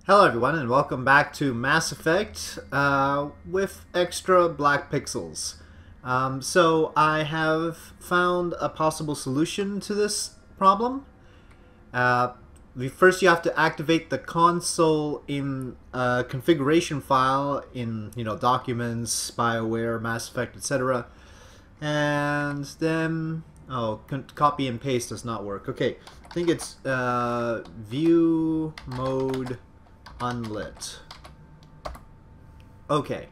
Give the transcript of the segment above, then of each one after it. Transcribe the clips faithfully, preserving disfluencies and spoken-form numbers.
Hello everyone and welcome back to Mass Effect uh, with extra black pixels. Um, so I have found a possible solution to this problem. Uh, we, first you have to activate the console in a configuration file in you know Documents, BioWare, Mass Effect, et cetera. And then oh, copy and paste does not work. Okay, I think it's uh, View Mode Unlit. Okay.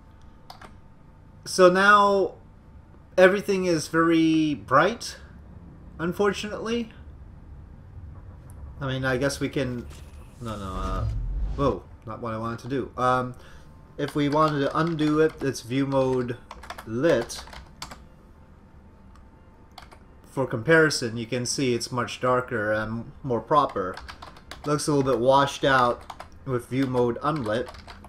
So now everything is very bright, unfortunately. I mean, I guess we can... No, no, uh... Whoa, not what I wanted to do. Um, if we wanted to undo it, it's View Mode Lit. For comparison, you can see it's much darker and more proper. Looks a little bit washed out with View Mode Unlit.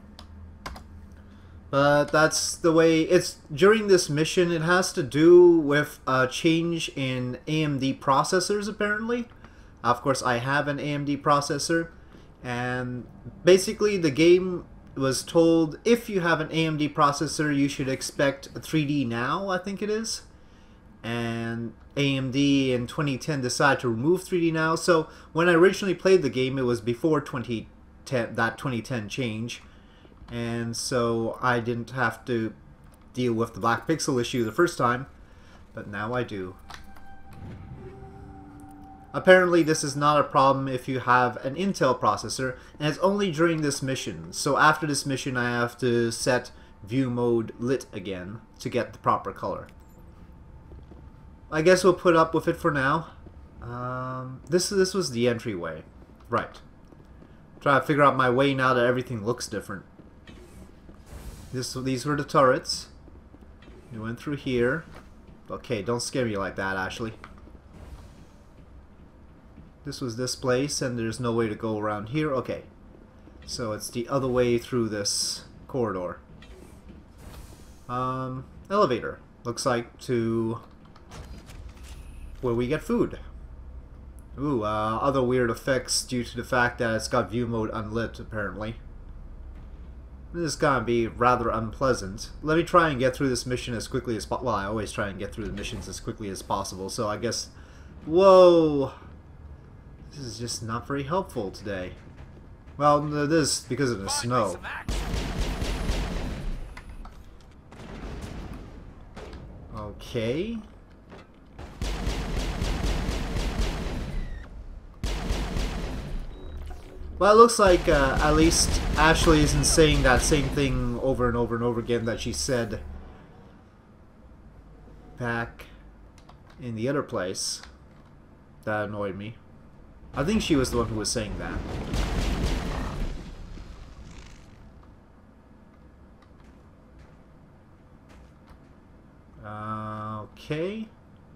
But that's the way it's during this mission. It has to do with a change in A M D processors, apparently. Of course, I have an A M D processor, and basically the game was told if you have an A M D processor, you should expect three D now, I think it is. And A M D in twenty ten decided to remove three D now. So when I originally played the game, it was before twenty ten, that twenty ten change, and so I didn't have to deal with the black pixel issue the first time, but now I do. Apparently this is not a problem if you have an Intel processor, and it's only during this mission. So after this mission I have to set View Mode Lit again to get the proper color. I guess we'll put up with it for now. Um, this this was the entryway, right? Try to figure out my way now that everything looks different. This these were the turrets. We went through here. Okay, don't scare me like that, Ashley. This was this place, and there's no way to go around here. Okay, so it's the other way through this corridor. Um, elevator. Looks like to where we get food. Ooh, uh, other weird effects due to the fact that it's got View Mode Unlit, apparently. This is gonna be rather unpleasant. Let me try and get through this mission as quickly as possible. Well, I always try and get through the missions as quickly as possible, so I guess... Whoa! This is just not very helpful today. Well, it is because of the snow. Okay. Well, it looks like uh, at least Ashley isn't saying that same thing over and over and over again that she said back in the other place. That annoyed me. I think she was the one who was saying that. Uh, okay.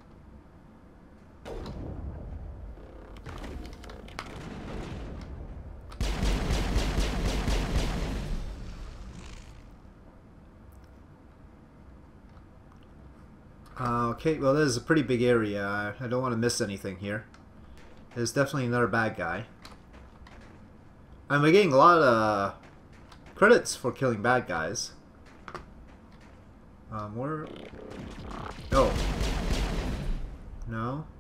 Uh, okay, well, this is a pretty big area. I don't want to miss anything here. There's definitely another bad guy. And we're getting a lot of credits for killing bad guys. Um, where... Oh. No.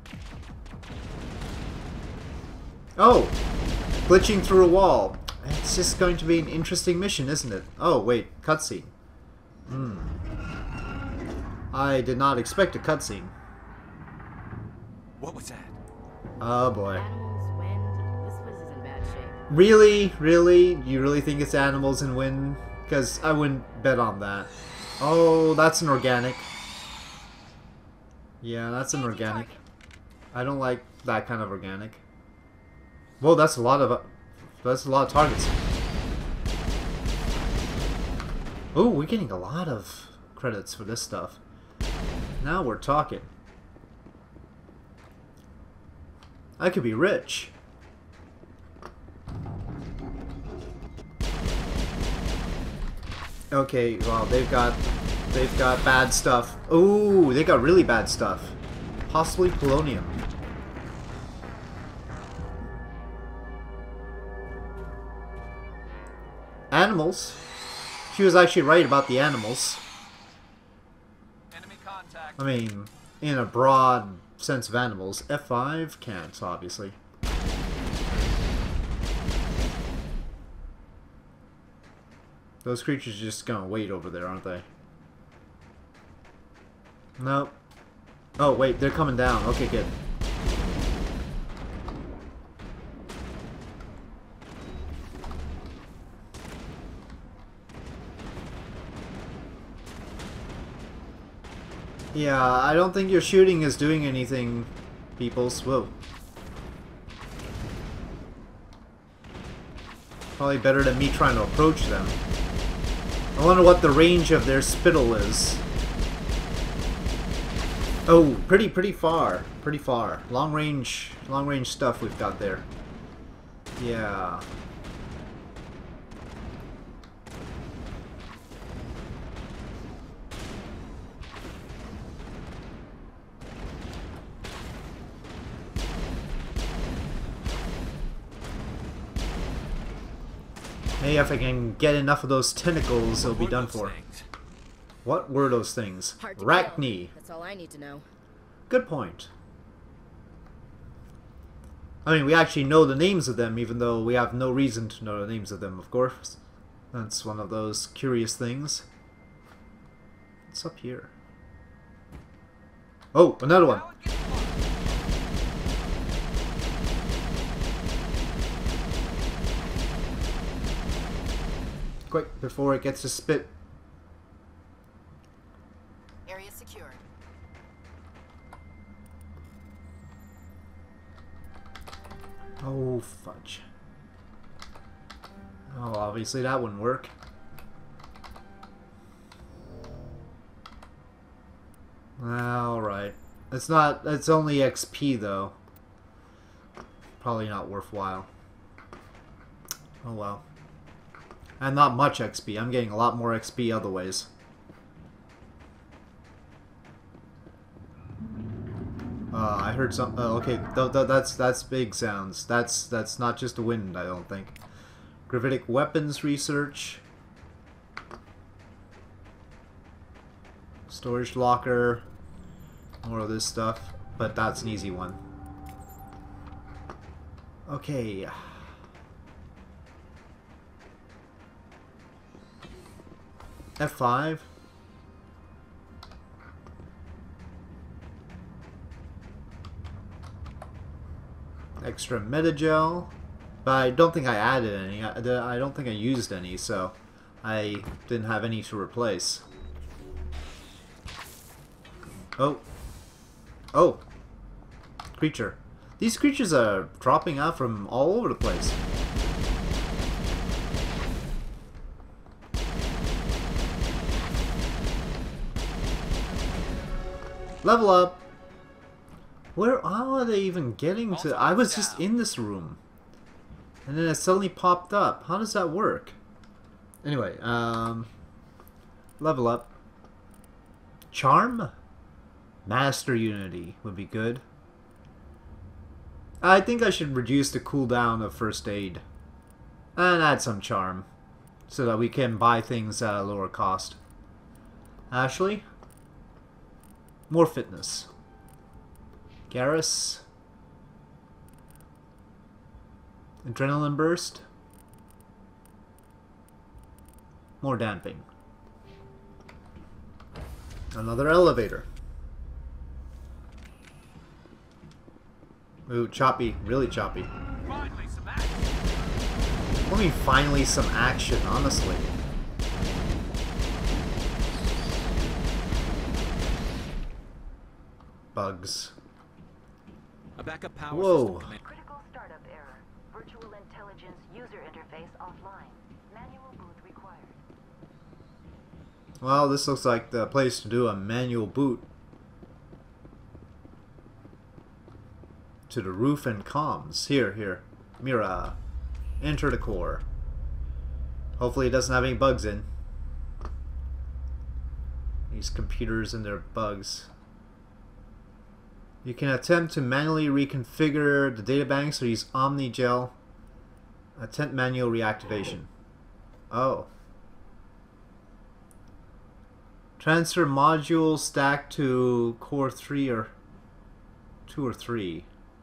Oh! Glitching through a wall. It's just going to be an interesting mission, isn't it? Oh, wait. Cutscene. Hmm. I did not expect a cutscene. What was that? Oh boy. Animals, wind. This place is in bad shape. Really? Really? You really think it's animals and wind? Because I wouldn't bet on that. Oh, that's an organic. Yeah, that's an organic. I don't like that kind of organic. Whoa, that's a lot of uh, that's a lot of targets. Oh, we're getting a lot of credits for this stuff. Now we're talking. I could be rich. Okay, well, they've got they've got bad stuff. Ooh, they got really bad stuff. Possibly polonium. Animals. She was actually right about the animals. Enemy contact. I mean, in a broad sense of animals. F five can't, obviously. Those creatures are just gonna wait over there, aren't they? Nope. Oh, wait, they're coming down. Okay, good. Yeah, I don't think your shooting is doing anything, peoples. Whoa. Probably better than me trying to approach them. I wonder what the range of their spittle is. Oh, pretty, pretty far. Pretty far. Long range, long range stuff we've got there. Yeah. Hey, if I can get enough of those tentacles, it'll be done for. What were those things? Arachne. That's all I need to know. Good point. I mean, we actually know the names of them, even though we have no reason to know the names of them, of course. That's one of those curious things. What's up here? Oh, another one. Quick, before it gets to spit. Area secured. Oh, fudge. Oh, obviously that wouldn't work. Alright. It's not, it's only X P though. Probably not worthwhile. Oh well. And not much X P. I'm getting a lot more X P other ways. Uh, I heard some. Uh, okay, th th that's that's big sounds. That's that's not just the wind. I don't think. Gravitic weapons research. Storage locker. More of this stuff, but that's an easy one. Okay. F five. Extra metagel. But I don't think I added any. I, I don't think I used any, so I didn't have any to replace. Oh. Oh. Creature. These creatures are dropping out from all over the place. Level up. Where how are they even getting to? I was just in this room, and then it suddenly popped up. How does that work? Anyway, um, level up. Charm, Master Unity would be good. I think I should reduce the cooldown of first aid, and add some charm, so that we can buy things at a lower cost. Ashley. More fitness. Garrus. Adrenaline burst. More damping. Another elevator. Ooh, choppy. Really choppy. Finally, some action. I mean, finally some action, honestly. Bugs. A backup power Whoa. system command. Critical startup error. Virtual intelligence user interface offline. Manual boot required. Well, this looks like the place to do a manual boot. To the roof and comms. Here, here. Mira. Enter the core. Hopefully it doesn't have any bugs in. These computers and their bugs. You can attempt to manually reconfigure the databanks or use OmniGel. Attempt manual reactivation. Oh. Transfer module stack to core three or two or three.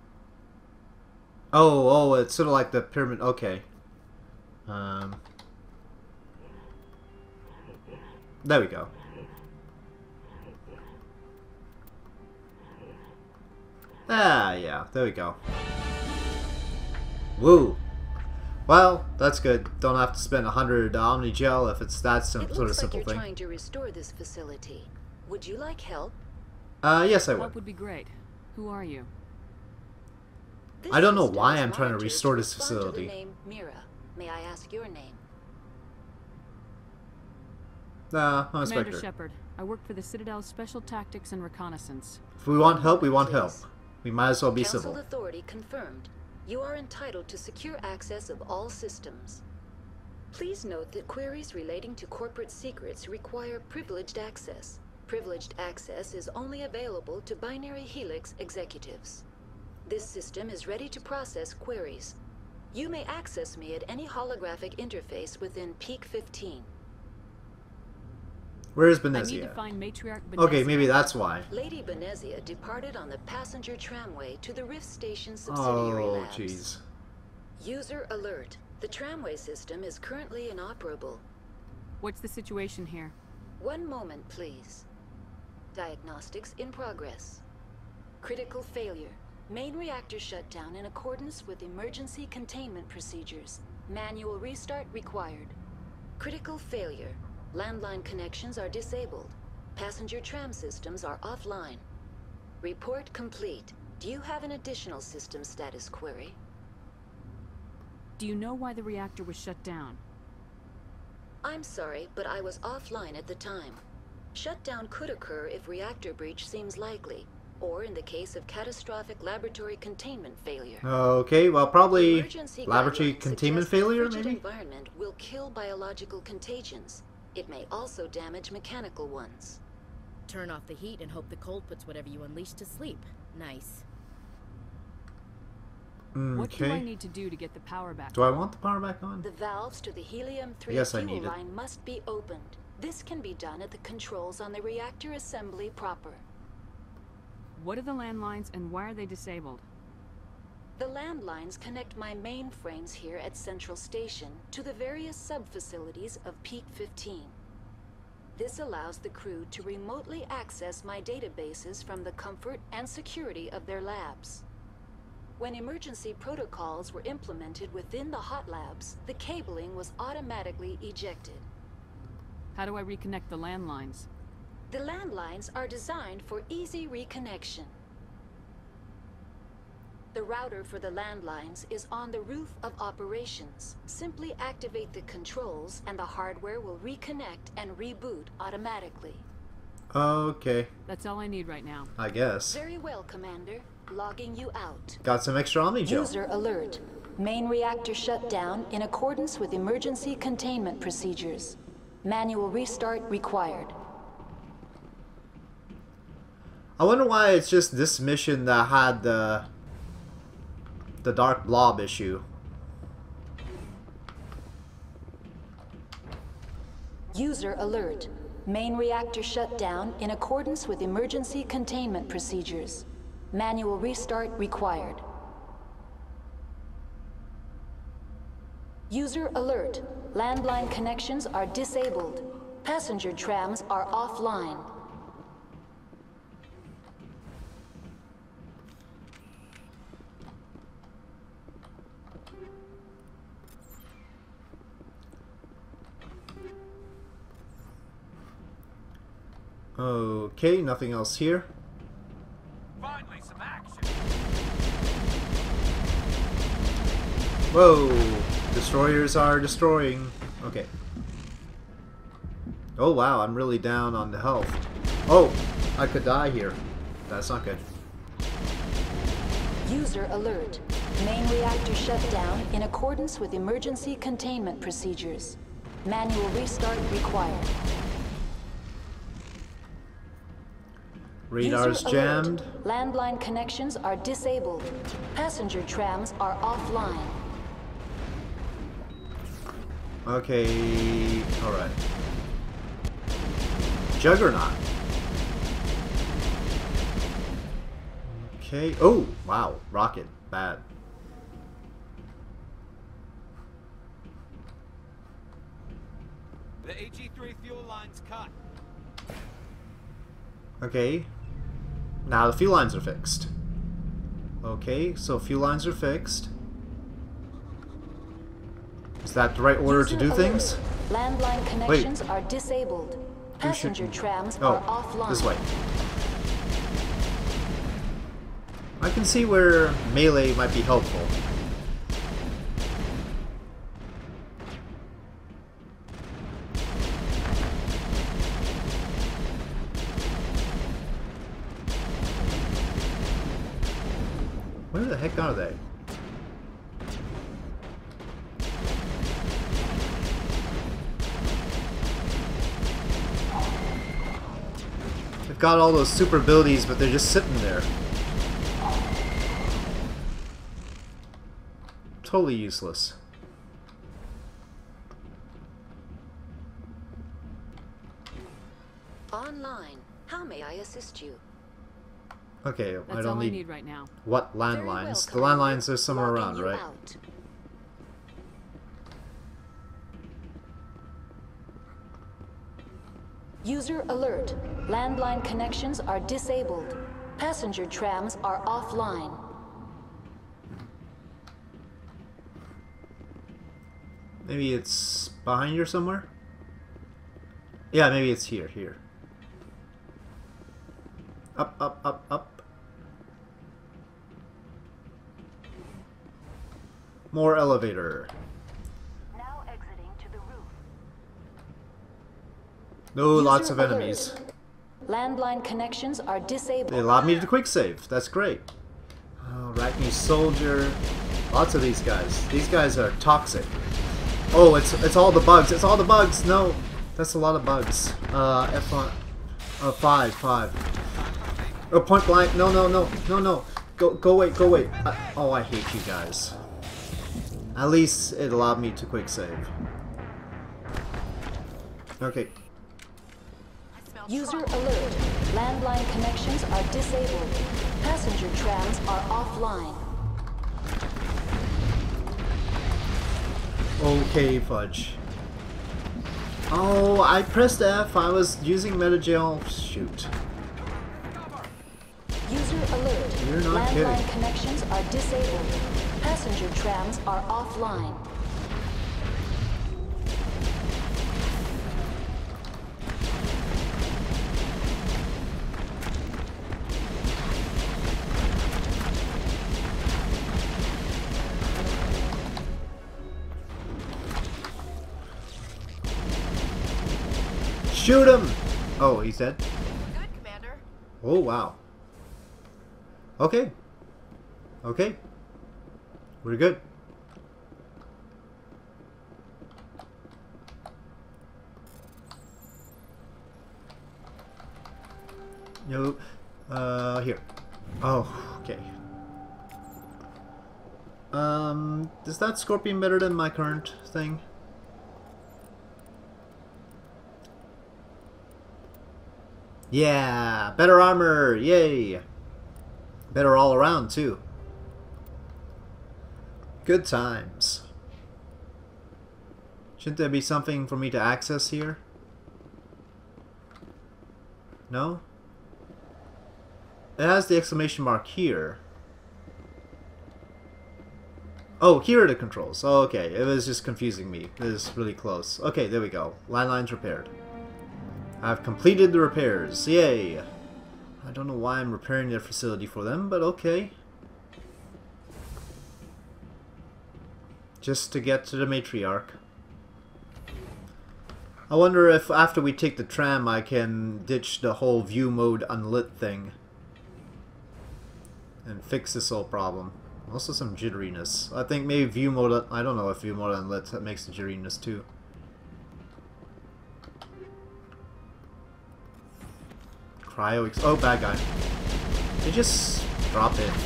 Oh, oh, it's sort of like the pyramid. Okay. Um. There we go. Ah, yeah, there we go. Woo. Well, that's good. Don't have to spend a hundred Omni Gel if it's that sim It sort of looks like simple you're thing. trying to restore this facility. Would you like help? Uh, yes, I would. Help would be great. Who are you? This I don't know system why is I'm trying to monitored restore this respond to the facility. name Mira. May I ask your name? Nah, I'm Commander Spectre. Shepard. I work for the Citadel's Special Tactics and Reconnaissance. If we want help, we want help. Please. We might as well be Council civil. authority confirmed. You are entitled to secure access of all systems. Please note that queries relating to corporate secrets require privileged access. Privileged access is only available to Binary Helix executives. This system is ready to process queries. You may access me at any holographic interface within Peak fifteen. Where is I need to Benezia? find Matriarch Benezia. Okay, maybe that's why. Lady Benezia departed on the passenger tramway to the Rift Station subsidiary Oh, labs. jeez. User alert. The tramway system is currently inoperable. What's the situation here? One moment, please. Diagnostics in progress. Critical failure. Main reactor shut down in accordance with emergency containment procedures. Manual restart required. Critical failure. Landline connections are disabled. Passenger tram systems are offline. Report complete. Do you have an additional system status query? Do you know why the reactor was shut down? I'm sorry, but I was offline at the time. Shutdown could occur if reactor breach seems likely, or in the case of catastrophic laboratory containment failure. Okay, well, probably Emergency laboratory guidelines containment suggest the failure, frigid maybe? environment will kill biological contagions. It may also damage mechanical ones. Turn off the heat and hope the cold puts whatever you unleash to sleep. Nice. What do I Okay. need to do to get the power back? Do I want the power back on? The valves to the helium three Yes, I fuel need it. line must be opened. This can be done at the controls on the reactor assembly proper. What are the landlines and why are they disabled? The landlines connect my mainframes here at Central Station to the various sub-facilities of Peak fifteen. This allows the crew to remotely access my databases from the comfort and security of their labs. When emergency protocols were implemented within the hot labs, the cabling was automatically ejected. How do I reconnect the landlines? The landlines are designed for easy reconnection. The router for the landlines is on the roof of operations. Simply activate the controls and the hardware will reconnect and reboot automatically. Okay, That's all I need right now. I guess. Very well, Commander. Logging you out. Got some extra Omni Gel. User alert. Main reactor shut down in accordance with emergency containment procedures. Manual restart required. I wonder why it's just this mission that had the the dark blob issue. User alert. Main reactor shut down in accordance with emergency containment procedures. Manual restart required. User alert. Landline connections are disabled. Passenger trams are offline. Okay, nothing else here. Finally, some action. Whoa! Destroyers are destroying. Okay. Oh wow, I'm really down on the health. Oh, I could die here. That's not good. User alert. Main reactor shut down in accordance with emergency containment procedures. Manual restart required. Radar's User jammed. alert. Landline connections are disabled. Passenger trams are offline. Okay, alright. Juggernaut. Okay, oh, wow, rocket, bad. The H E three fuel line's cut. Okay, now the fuel lines are fixed. Okay, so fuel lines are fixed. Is that the right order to do things? Landline connections are disabled. Passenger trams oh, are offline. This way. I can see where melee might be helpful. Where the heck are they? They've got all those super abilities, but they're just sitting there. Totally useless. Online. How may I assist you? Okay, That's I don't all need, I need right now. what Very landlines. well, The landlines are somewhere Logging around, you right? out. User alert. Landline connections are disabled. Passenger trams are offline. Maybe it's behind here somewhere? Yeah, maybe it's here, here. Up, up, up, up. More elevator. Now exiting to the roof. No, lots User of alert. enemies. Landline connections are disabled. They allowed me to quick save. That's great. Oh, Arachne Soldier. Lots of these guys. These guys are toxic. Oh, it's it's all the bugs. It's all the bugs. No, that's a lot of bugs. Uh, F one. Uh, five, five. Oh, point blank. No, no, no, no, no. Go, go away, go away. I, oh, I hate you guys. At least it allowed me to quick save. Okay. User alert. Landline connections are disabled. Passenger trams are offline. Okay, fudge. Oh, I pressed F. I was using metagel. Shoot. User alert. You're not Landline kidding. connections are disabled. Passenger trams are offline. Shoot him! Oh, he's dead? Good, Commander. Oh, wow. Okay. Okay. We're good. No. Uh, here. Oh, okay. Um, is that Scorpion better than my current thing? Yeah, better armor, yay! Better all around, too. Good times. Shouldn't there be something for me to access here? No? It has the exclamation mark here. Oh, here are the controls. Oh, okay, it was just confusing me. It is really close. Okay, there we go. Landlines repaired. I've completed the repairs. Yay! I don't know why I'm repairing their facility for them, but okay. Just to get to the Matriarch. I wonder if after we take the tram I can ditch the whole view mode unlit thing. And fix this whole problem. Also some jitteriness. I think maybe view mode, I don't know if view mode unlit that makes the jitteriness too. Cryo ex- oh, bad guy. They just drop in.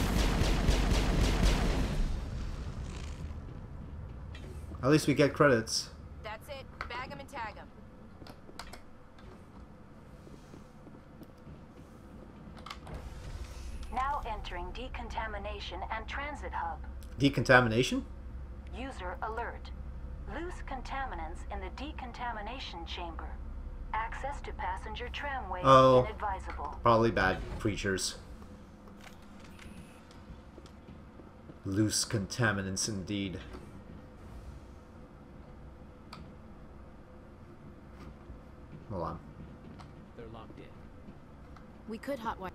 At least we get credits. That entering decontamination and transit hub. Decontamination? User alert. Loose contaminants in the decontamination chamber. Access to passenger tramway Oh. inadvisable. Probably bad creatures. Loose contaminants indeed. Hold on. They're locked in. We could hotwire.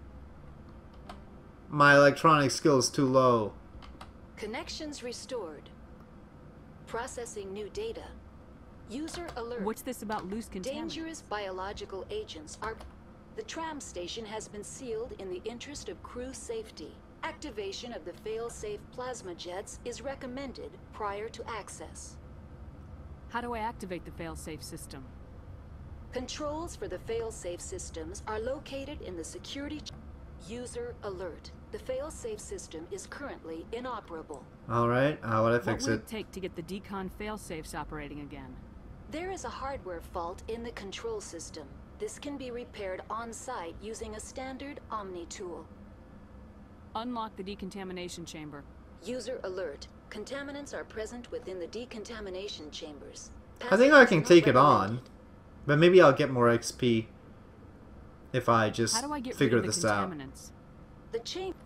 My electronic skill is too low. Connections restored. Processing new data. User alert. What's this about loose contaminants? Dangerous biological agents are... The tram station has been sealed in the interest of crew safety. Activation of the fail-safe plasma jets is recommended prior to access. How do I activate the fail-safe system? Controls for the fail-safe systems are located in the security... User alert. The fail-safe system is currently inoperable. Alright, how would I What fix would it? it take to get the decon fail-safes operating again? There is a hardware fault in the control system. This can be repaired on-site using a standard Omni tool. Unlock the decontamination chamber. User alert. Contaminants are present within the decontamination chambers. I think I can Passage take not it on. recommended. But maybe I'll get more X P if I just How do I get figure rid of this the out. contaminants? The chamber...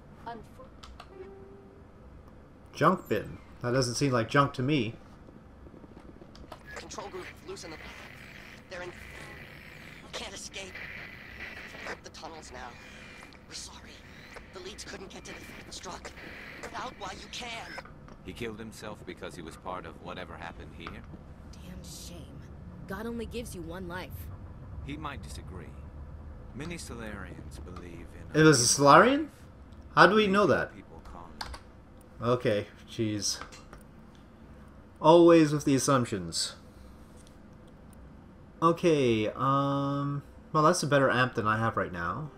Junk bin. That doesn't seem like junk to me. Control group, loosen them. They're in... Can't escape. Up the tunnels now. We're sorry. The leads couldn't get to the struck. Out while you can. He killed himself because he was part of whatever happened here? Damn shame. God only gives you one life. He might disagree. Many Solarians believe in... It was a Solarian? How do we know that? People call it. Okay, jeez. Always with the assumptions. Okay, um... well, that's a better amp than I have right now.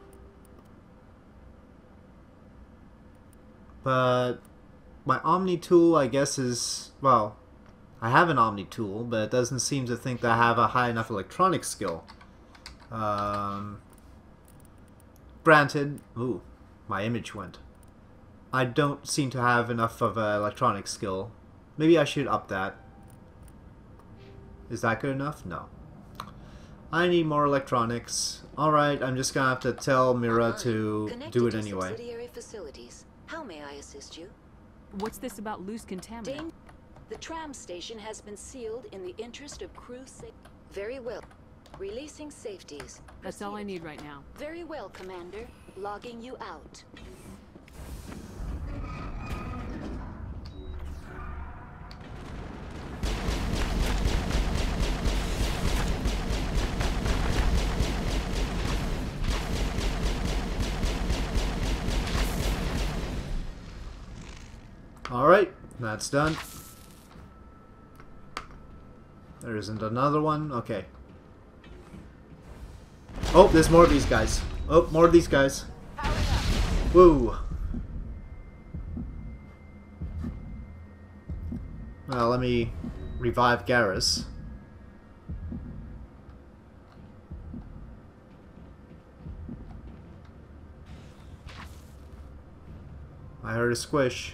But... my Omni tool, I guess, is... well... I have an Omni tool, but it doesn't seem to think that I have a high enough electronic skill. Um... Granted... ooh, my image went. I don't seem to have enough of an electronic skill. Maybe I should up that. Is that good enough? No. I need more electronics. Alright, I'm just gonna have to tell Mira to Connected do it to anyway. subsidiary facilities. How may I assist you? What's this about loose contaminants? Dan the tram station has been sealed in the interest of crew safety. Very well. Releasing safeties. That's all I Proceed. need right now. Very well, Commander. Logging you out. Alright, that's done. There isn't another one? Okay. Oh, there's more of these guys. Oh, more of these guys. Woo! Well, let me revive Garrus. I heard a squish.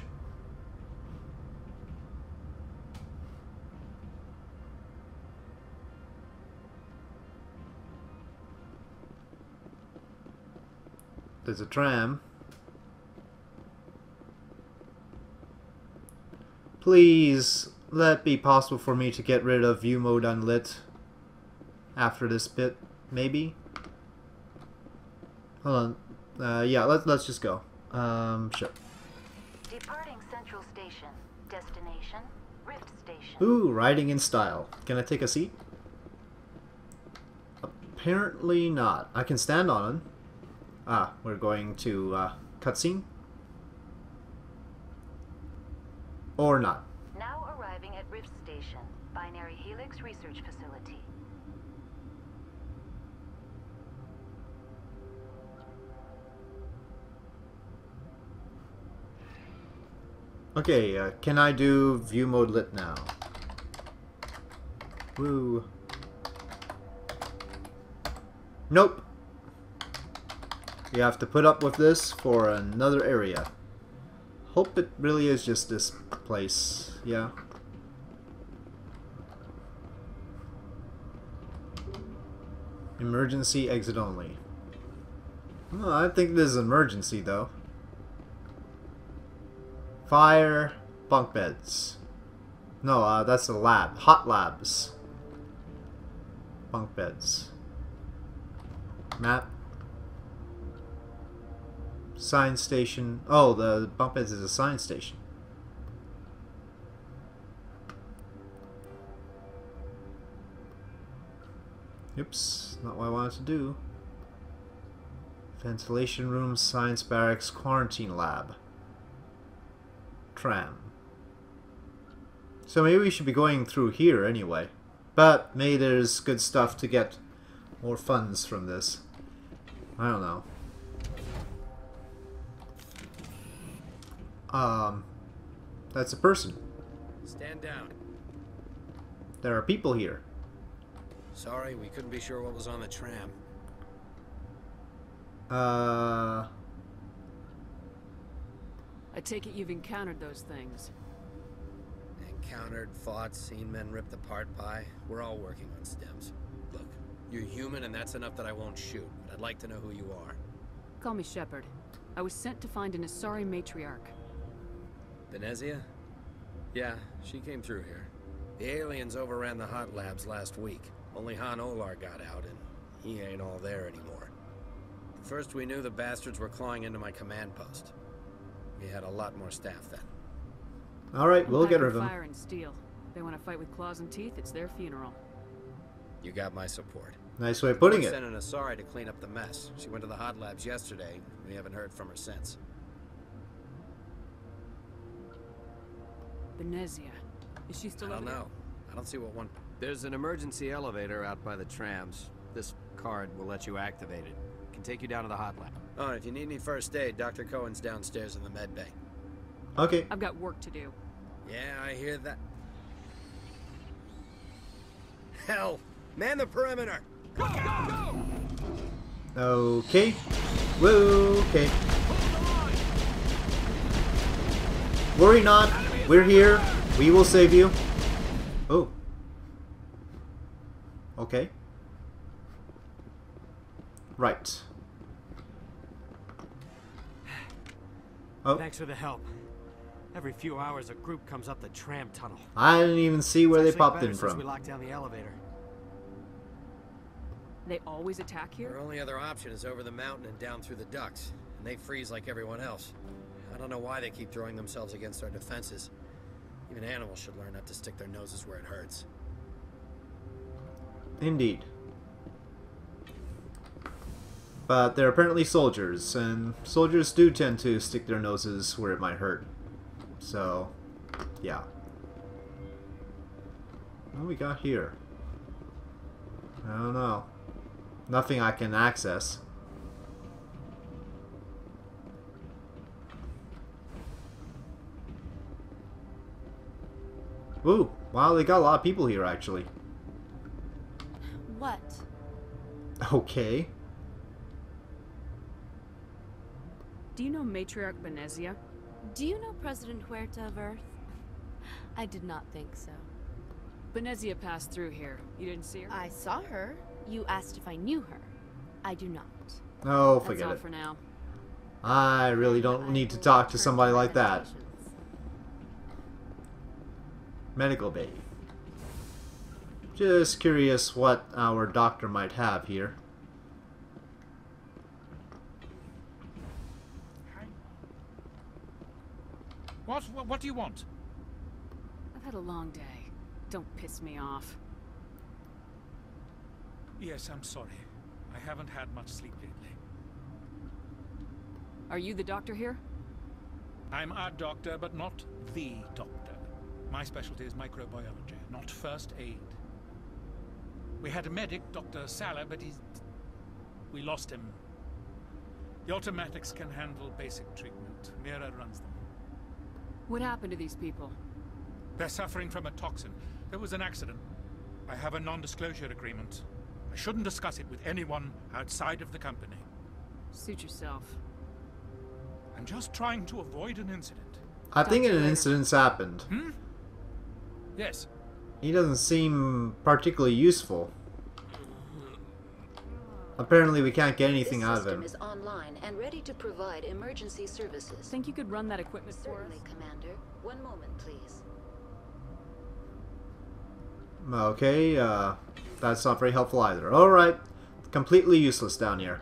There's a tram. Please let it be possible for me to get rid of view mode unlit after this bit, maybe? Hold on. Uh, yeah, let's let's just go. Um, sure. Departing Central Station. Destination, Rift Station. Ooh, riding in style. Can I take a seat? Apparently not. I can stand on it. Ah, we're going to uh, cutscene? Or not. Now arriving at Rift Station, Binary Helix Research Facility. Okay, uh, can I do view mode lit now? Woo. Nope. we have to put up with this for another area. Hope it really is just this place. Yeah. Emergency exit only. Well, I think this is an emergency though. Fire, bunk beds. No, uh, that's the lab. Hot labs. Bunk beds. Map. Science station. Oh, the bunk beds is a science station. Oops, not what I wanted to do. Ventilation room, science barracks, quarantine lab. Tram. So maybe we should be going through here anyway. But maybe there's good stuff to get more funds from this. I don't know. Um, that's a person. Stand down. There are people here. Sorry, we couldn't be sure what was on the tram. Uh... I take it you've encountered those things. Encountered, fought, seen men ripped apart by. We're all working on stems. Look, you're human and that's enough that I won't shoot, but I'd like to know who you are. Call me Shepard. I was sent to find an Asari Matriarch. Venezia? Yeah, she came through here. The aliens overran the hot labs last week. Only Han Olar got out, and he ain't all there anymore. First we knew the bastards were clawing into my command post. We had a lot more staff then. Alright, we'll get rid of them. Fire and steel. They want to fight with claws and teeth, it's their funeral. You got my support. Nice way of putting we it. sent an Asari to clean up the mess. She went to the hot labs yesterday. We haven't heard from her since. Venezia. Is she still I don't over there? know. I don't see what one... There's an emergency elevator out by the trams. This card will let you activate it. Can take you down to the hot lab. Oh, and if you need any first aid, Doctor Cohen's downstairs in the med bay. Okay. I've got work to do. Yeah, I hear that. Hell! Man the perimeter! Go, go, go! Okay. Woo, okay. Worry not. We're here. We will save you. Oh. Okay. Right. Oh. Thanks for the help. Every few hours, a group comes up the tram tunnel. I didn't even see where It's they actually popped better in since from. we locked down the elevator. They always attack Their here? only other option is over the mountain and down through the ducts. And they freeze like everyone else. I don't know why they keep throwing themselves against our defenses. Even animals should learn not to stick their noses where it hurts. Indeed. But they're apparently soldiers, and soldiers do tend to stick their noses where it might hurt. So, yeah. What do we got here? I don't know. Nothing I can access. Ooh, wow, they got a lot of people here, actually. What? Okay. Do you know Matriarch Venezia? Do you know President Huerta of Earth? I did not think so. Venezia passed through here. You didn't see her? I saw her. You asked if I knew her. I do not. Oh, That's forget all it. for now. I really don't need to talk to somebody like that. Medical bay. Just curious what our doctor might have here. What? What, what do you want? I've had a long day. Don't piss me off. Yes, I'm sorry. I haven't had much sleep lately. Are you the doctor here? I'm a doctor, but not the doctor. My specialty is microbiology, not first aid. We had a medic, Doctor Salah, but he's... we lost him. The automatics can handle basic treatment. Mira runs them. What happened to these people? They're suffering from a toxin. There was an accident. I have a non-disclosure agreement. I shouldn't discuss it with anyone outside of the company. Suit yourself. I'm just trying to avoid an incident. I think Talk to an you later. incident's happened. Hmm? Yes. He doesn't seem particularly useful. Apparently we can't get anything This out of system him. is online and ready to provide emergency services. Think you could run that equipment for us? Certainly, Commander. One moment, please. Okay, uh, that's not very helpful either. Alright, completely useless down here.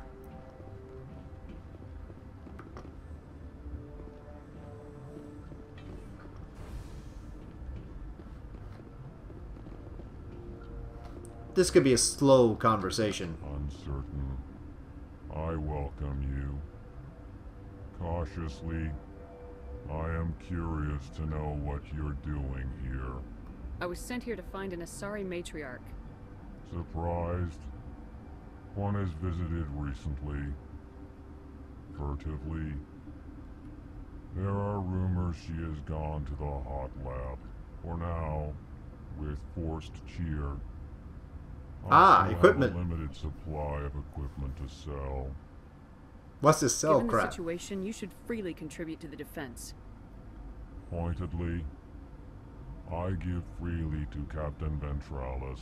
This could be a slow conversation. Uncertain. I welcome you. Cautiously, I am curious to know what you're doing here. I was sent here to find an Asari Matriarch. Surprised? One has visited recently. Furtively. There are rumors she has gone to the hot lab. For now, with forced cheer. I Ah, still equipment. have a limited supply of equipment to sell. What's this cell Given crap? the situation, you should freely contribute to the defense. Pointedly, I give freely to Captain Ventralis.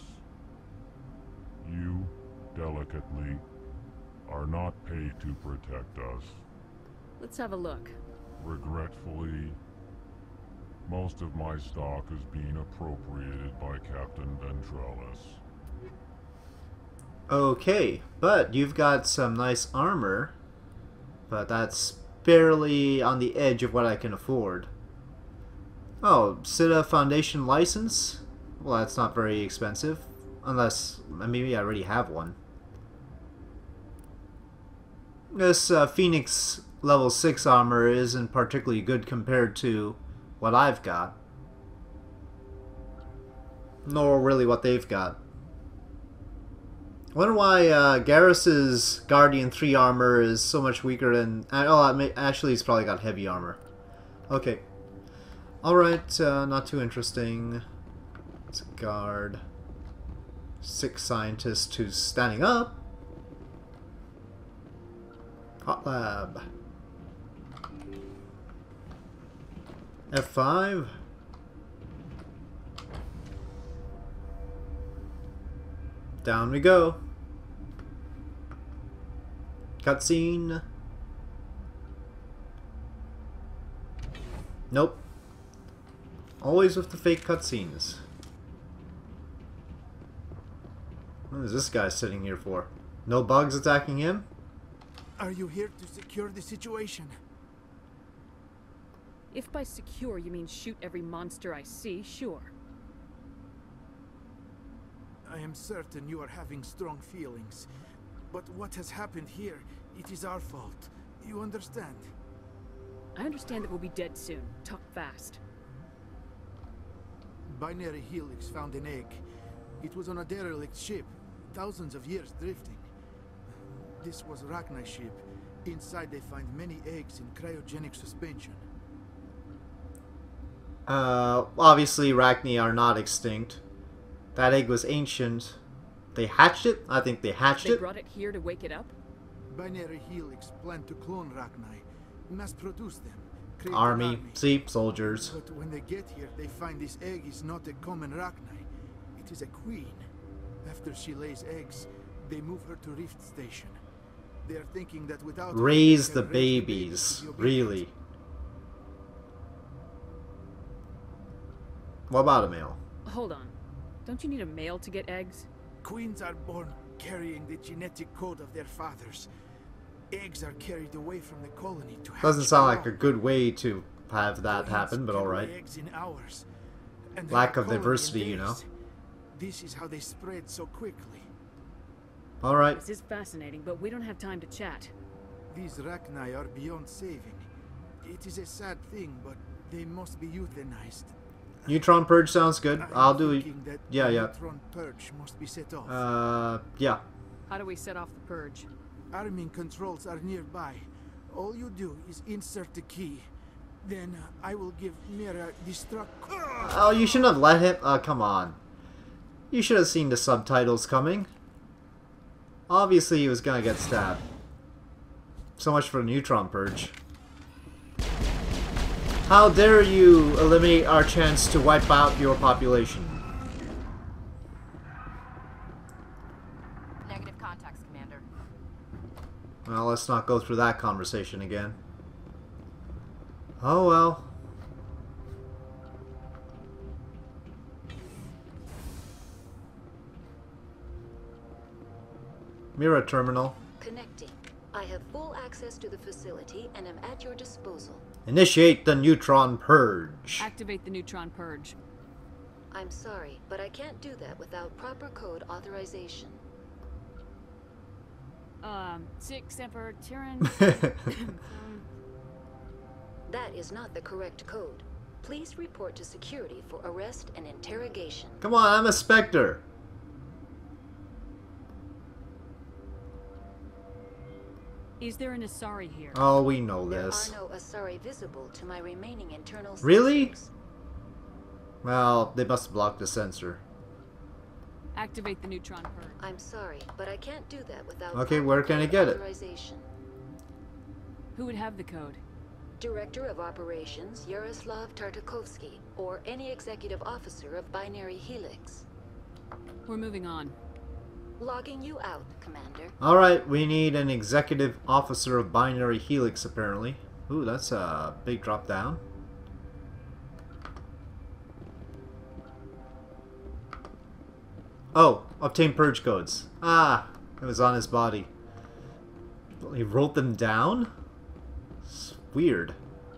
You, delicately, are not paid to protect us. Let's have a look. Regretfully, most of my stock is being appropriated by Captain Ventralis. Okay, but you've got some nice armor, but that's barely on the edge of what I can afford. Oh, Sita Foundation license? Well, that's not very expensive, unless maybe I already have one. This uh, Phoenix level six armor isn't particularly good compared to what I've got. Nor really what they've got. I wonder why uh, Garrus's Guardian three armor is so much weaker than... Oh, I may, actually he's probably got heavy armor. Okay. Alright, uh, not too interesting. It's a guard. Six scientists who's standing up. Hot lab. F five. Down we go. Cutscene. Nope. Always with the fake cutscenes. What is this guy sitting here for? No bugs attacking him? Are you here to secure the situation? If by secure you mean shoot every monster I see, sure. I am certain you are having strong feelings. But what has happened here, it is our fault. You understand? I understand that we'll be dead soon. Talk fast. Binary Helix found an egg. It was on a derelict ship, thousands of years drifting. This was Rachni's ship. Inside they find many eggs in cryogenic suspension. Uh, obviously Rachni are not extinct. That egg was ancient. They hatched it? I think they hatched They it. brought it here to wake it up? Binary Helix planned to clone Rachni, mass produce them, create an Army. army. See? Soldiers. But when they get here, they find this egg is not a common Rachni. It is a queen. After she lays eggs, they move her to Rift Station. They are thinking that without her, Raise they the can raise babies. to be obedient. Really. What about a male? Hold on. Don't you need a male to get eggs? Queens are born carrying the genetic code of their fathers. Eggs are carried away from the colony to hatch Doesn't sound like a grow. good way to have that Queens happen, but can alright. lay eggs in hours, and Lack have of a colony in diversity, you know. days. This is how they spread so quickly. Alright. This is fascinating, but we don't have time to chat. These Rachni are beyond saving. It is a sad thing, but they must be euthanized. Neutron purge sounds good. I am I'll do it. thinking that Yeah, the yeah. Neutron purge must be set off. Uh, yeah. How do we set off the purge? Arming controls are nearby. All you do is insert the key. Then uh, I will give Mira destruct. Oh, you shouldn't have let him. Oh, come on. You should have seen the subtitles coming. Obviously, he was gonna get stabbed. So much for the neutron purge. How dare you eliminate our chance to wipe out your population? Negative contacts, Commander. Well, let's not go through that conversation again. Oh well. Mirror terminal. Connecting. I have full access to the facility and am at your disposal. Initiate the neutron purge. Activate the neutron purge. I'm sorry, but I can't do that without proper code authorization. Um, six Emperor Tyrann. That is not the correct code. Please report to security for arrest and interrogation. Come on, I'm a Spectre. Is there an Asari here? Oh, we know this. There are no Asari visible to my remaining internal sensors. Really? Well, they must block the sensor. Activate the neutron purge. I'm sorry, but I can't do that without Okay, where can I get it? authorization. Who would have the code? Director of Operations Yaroslav Tartakovsky, or any executive officer of Binary Helix. We're moving on. Logging you out, Commander. Alright, we need an executive officer of Binary Helix, apparently. Ooh, that's a big drop down. Oh, obtain purge codes. Ah, it was on his body. He wrote them down? It's weird.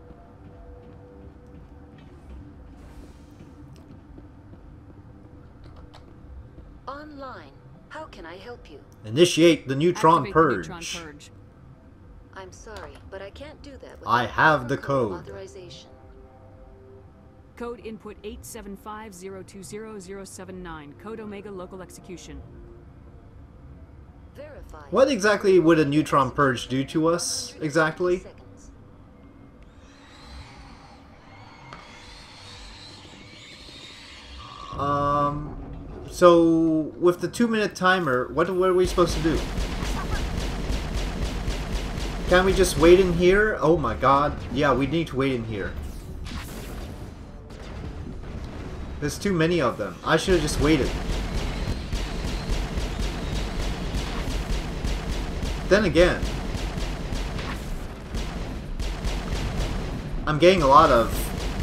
Online. How can I help you? Initiate the neutron Activate purge. The neutron purge. I'm sorry, but I can't do that without I have the proper code. authorization. Code input eight seven five zero two zero zero seven nine. Code Omega local execution. Verified. What exactly would a neutron purge do to us, exactly? Seconds. Um, so with the two minute timer, what, what are we supposed to do? Can we just wait in here? Oh my god. Yeah, we need to wait in here. There's too many of them. I should have just waited. Then again, I'm getting a lot of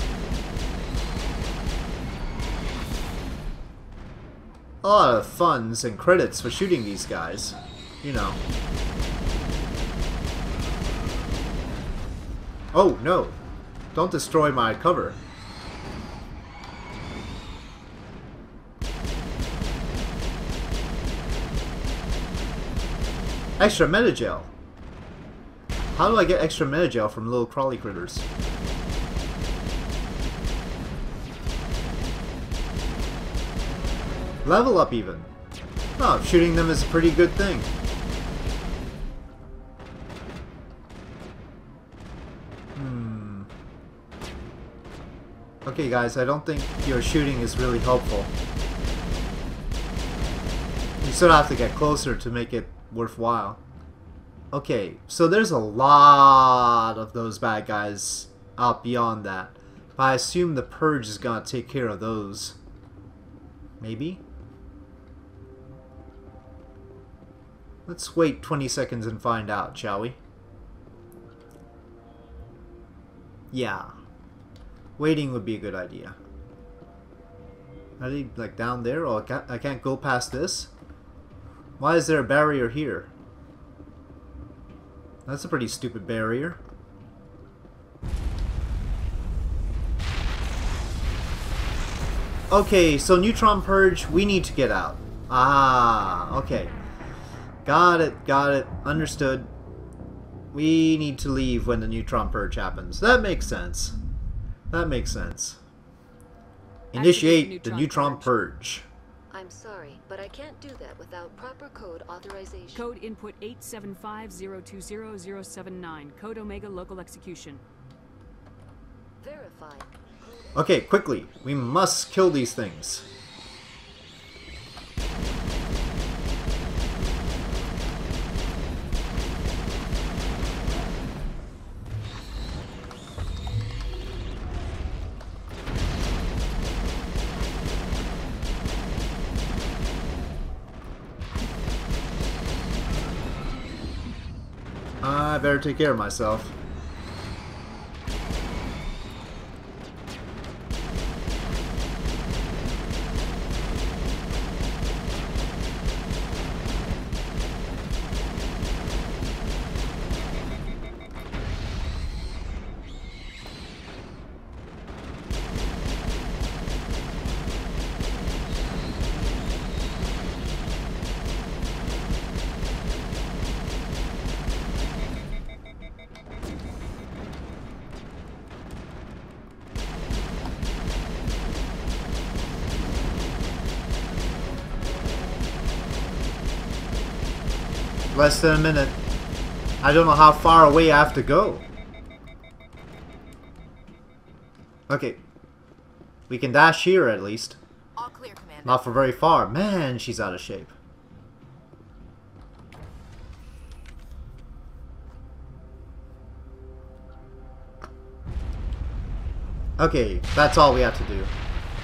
a lot of funds and credits for shooting these guys, you know. Oh no, don't destroy my cover. Extra metagel. How do I get extra metagel from little crawly critters? Level up even. Oh, shooting them is a pretty good thing. Hmm. Okay guys, I don't think your shooting is really helpful. You sort of have to get closer to make it worthwhile. Okay, so there's a lot of those bad guys out beyond that. But I assume the purge is gonna take care of those. Maybe? Let's wait twenty seconds and find out, shall we? Yeah. Waiting would be a good idea. Are they like down there? Oh, I can't, I can't go past this? Why is there a barrier here? That's a pretty stupid barrier. Okay, so neutron purge, we need to get out. Ah, okay. Got it, got it, understood. We need to leave when the neutron purge happens. That makes sense. That makes sense. Initiate the neutron purge. I'm sorry, but I can't do that without proper code authorization. Code input eight seven five zero two zero zero seven nine. Code Omega local execution. Verified. Okay, quickly. We must kill these things. I better take care of myself. Less than a minute. I don't know how far away I have to go. Okay. We can dash here at least. All clear, Commander. Not for very far. Man, she's out of shape. Okay, that's all we have to do.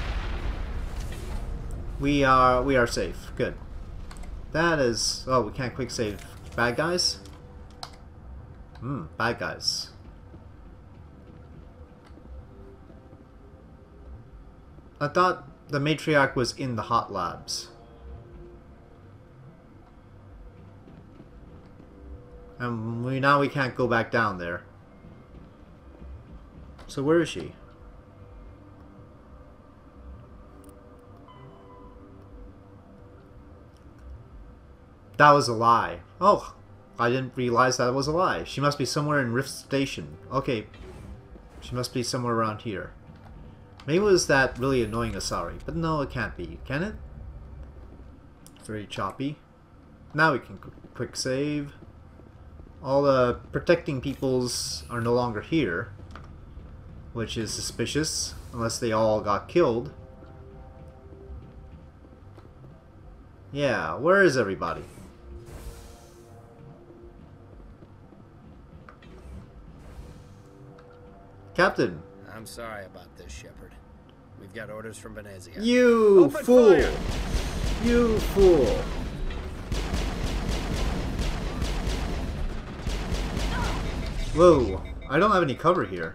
We are we are safe. Good. That is... Oh, we can't quick save bad guys? Hmm, bad guys. I thought the Matriarch was in the hot labs. And we now we can't go back down there. So where is she? That was a lie. Oh, I didn't realize that was a lie. She must be somewhere in Rift Station. Okay. She must be somewhere around here. Maybe it was that really annoying Asari. But no, it can't be. Can it? Very choppy. Now we can quick save. All the protecting peoples are no longer here. Which is suspicious. Unless they all got killed. Yeah, where is everybody? Captain. I'm sorry about this, Shepard. We've got orders from Venezia. You Open fool! fire! You fool! Whoa! I don't have any cover here.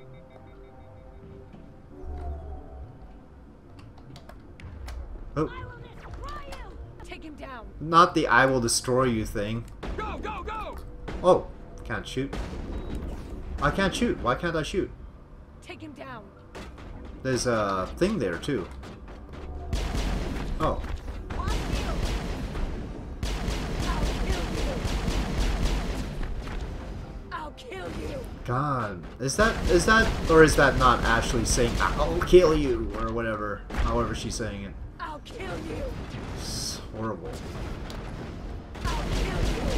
Oh. Take him down. Not the "I will destroy you" thing. Go, go, go! Oh, can't shoot. I can't shoot. Why can't I shoot? Take him down. There's a thing there too. Oh. I'll kill you. God, is that is that or is that not Ashley saying "I'll kill you" or whatever? However she's saying it. I'll kill you. It's horrible. I'll kill you.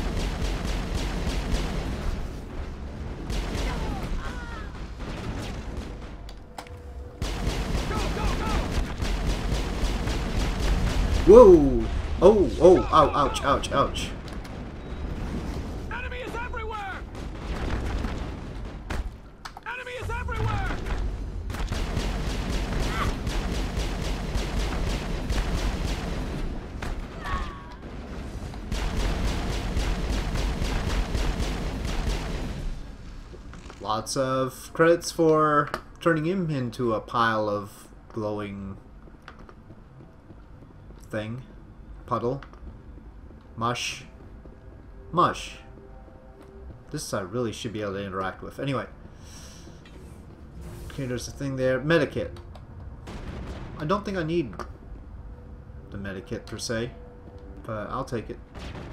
Whoa! Oh, oh, ow, ouch, ouch, ouch. Enemy is everywhere! Enemy is everywhere! Lots of credits for turning him into a pile of glowing thing. Puddle. Mush. Mush. This I really should be able to interact with. Anyway. Okay, there's a thing there. Medikit. I don't think I need the medikit per se, but I'll take it.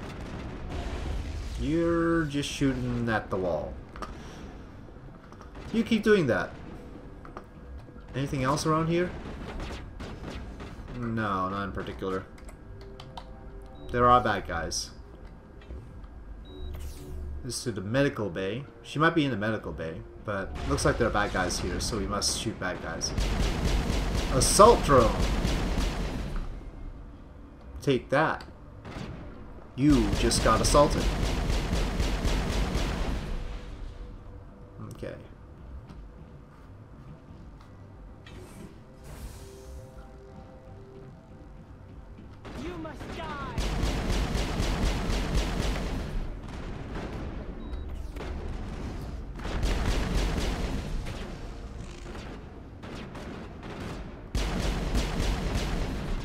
You're just shooting at the wall. You keep doing that. Anything else around here? No, not in particular. There are bad guys. This is to the medical bay. She might be in the medical bay, but looks like there are bad guys here, so we must shoot bad guys. Assault drone! Take that. You just got assaulted. Okay.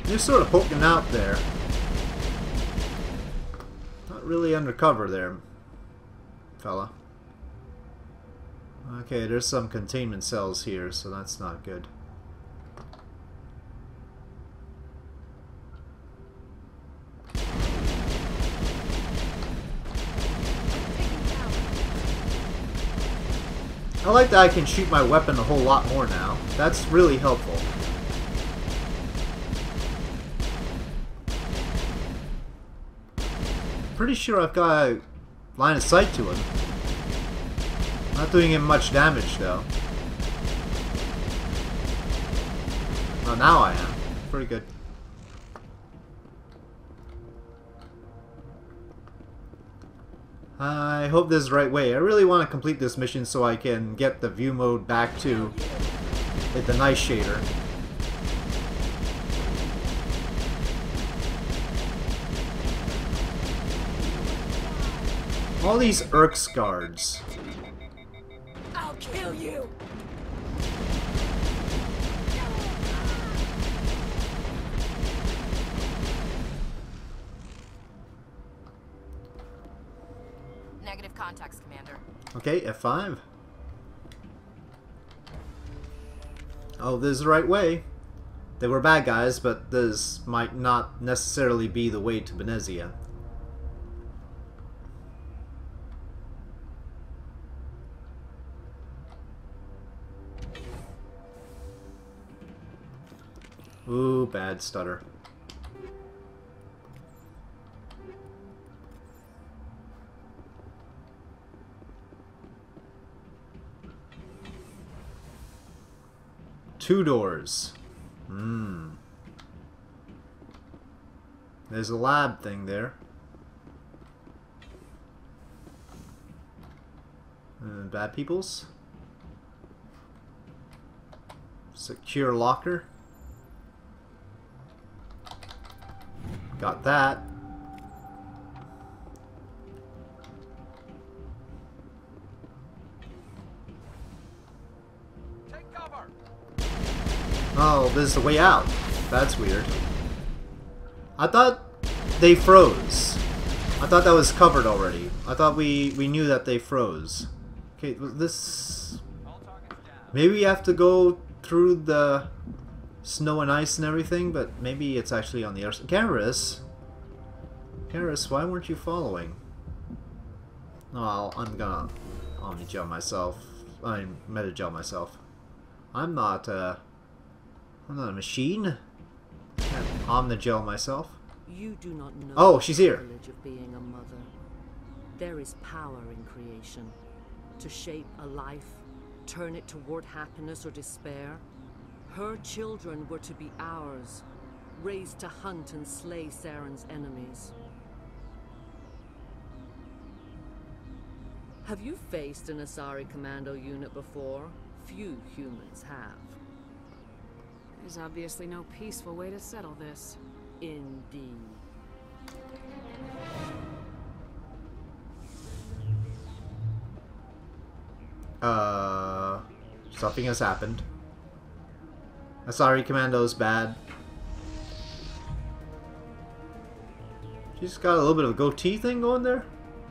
You're sort of poking out there. Not really undercover there, fella. Okay, there's some containment cells here, so that's not good. I like that I can shoot my weapon a whole lot more now. That's really helpful. Pretty sure I've got a line of sight to him. Not doing him much damage though. Oh, now I am. Pretty good. I hope this is the right way. I really want to complete this mission so I can get the view mode back to hit the nice shader. All these Urks guards. I'll kill you. Negative contacts, Commander. Okay, F five. Oh, this is the right way. They were bad guys, but this might not necessarily be the way to Benezia. Ooh, bad stutter. Two doors. Hmm. There's a lab thing there. Uh, bad peoples. Secure locker. Got that. Take cover. Oh, this is the way out. That's weird. I thought they froze. I thought that was covered already. I thought we, we knew that they froze. Okay, this... Maybe we have to go through the snow and ice and everything, but maybe it's actually on the other side. Garrus? Garrus, why weren't you following? Oh, I'm gonna omni-gel myself. I mean, meta-gel myself. I'm not, uh... I'm not a machine. I can't omni-gel myself. You do not know Oh, she's here. the privilege of being a mother. There is power in creation. To shape a life, turn it toward happiness or despair. Her children were to be ours, raised to hunt and slay Saren's enemies. Have you faced an Asari commando unit before? Few humans have. There's obviously no peaceful way to settle this. Indeed. Uh, something has happened. Asari Commando's bad. She's got a little bit of a goatee thing going there.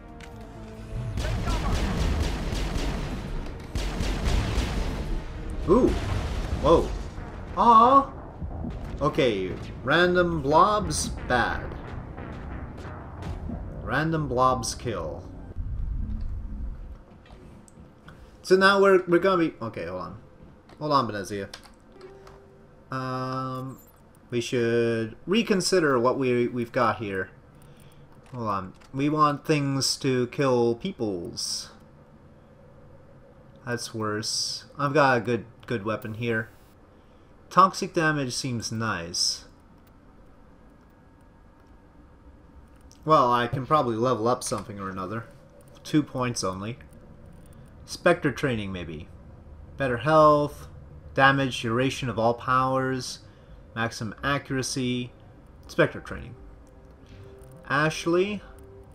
Ooh. Whoa. Aww. Okay, random blobs, bad. Random blobs kill. So now we're we're gonna be okay. Hold on, hold on, Benezia. Um, we should reconsider what we we've got here. Hold on, we want things to kill peoples. That's worse. I've got a good good weapon here. Toxic damage seems nice. Well, I can probably level up something or another. Two points only. Spectre training, maybe. Better health, damage, duration of all powers, maximum accuracy. Spectre training. Ashley,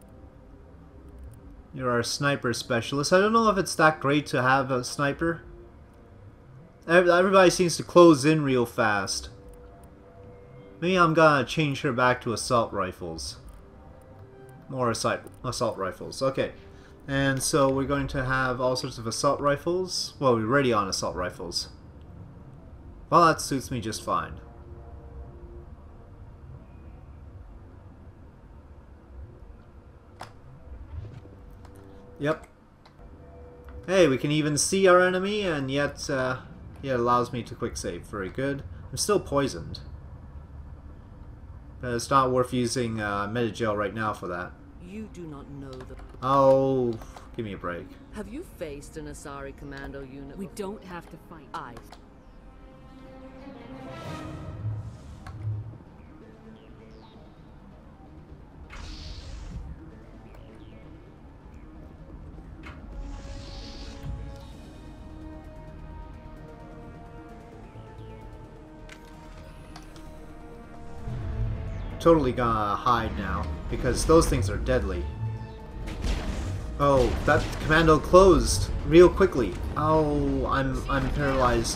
you're our sniper specialist. I don't know if it's that great to have a sniper. Everybody seems to close in real fast. Maybe I'm gonna change her back to assault rifles. More assault, assault rifles. Okay. And so we're going to have all sorts of assault rifles. Well, we're already on assault rifles. Well, that suits me just fine. Yep. Hey, we can even see our enemy, and yet uh, yeah, it allows me to quick save. Very good. I'm still poisoned. But it's not worth using uh, Metagel right now for that. You do not know the... Oh, give me a break. Have you faced an Asari commando unit? We don't have to fight. I... Totally gonna hide now, because those things are deadly. Oh, that commando closed real quickly. Oh, I'm I'm paralyzed.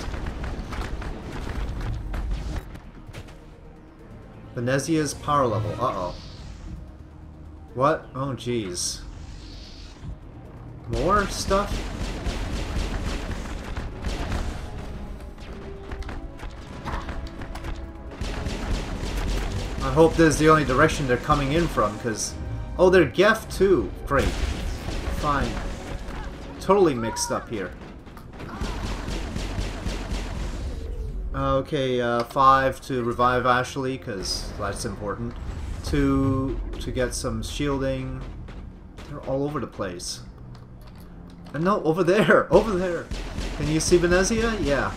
Venezia's power level. Uh-oh. What? Oh, jeez. More stuff? I hope this is the only direction they're coming in from, because... Oh, they're Geth too. Great. Fine. Totally mixed up here. Okay, uh, five to revive Ashley, because that's important. Two to get some shielding. They're all over the place. And no, over there! Over there! Can you see Venezia? Yeah.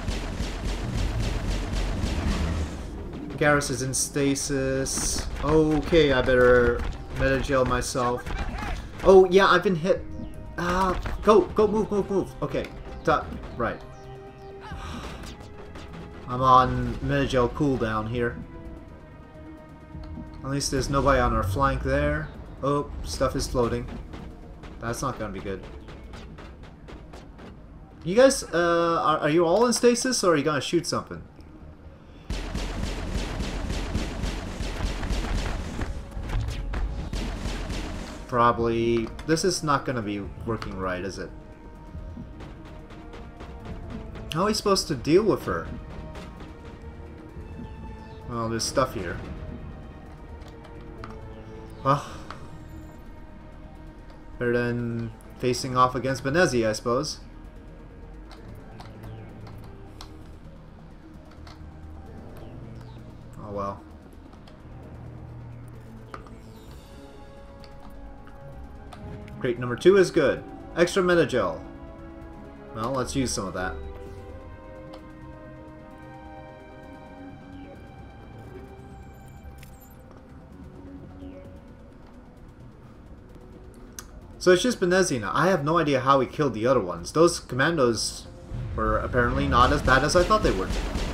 Garrus is in stasis. Okay, I better Metagel myself. Oh, yeah, I've been hit. Ah, go, go, move, move, move. Okay, duck. Right. I'm on Metagel cooldown here. At least there's nobody on our flank there. Oh, stuff is floating. That's not gonna be good. You guys, uh, are, are you all in stasis, or are you gonna shoot something? Probably... This is not gonna be working right, is it? How are we supposed to deal with her? Well, there's stuff here. Well... Better than facing off against Venezia, I suppose. Oh well. Crate number two is good. Extra Metagel. Well, let's use some of that. So it's just Benezia now. I have no idea how he killed the other ones. Those commandos were apparently not as bad as I thought they were.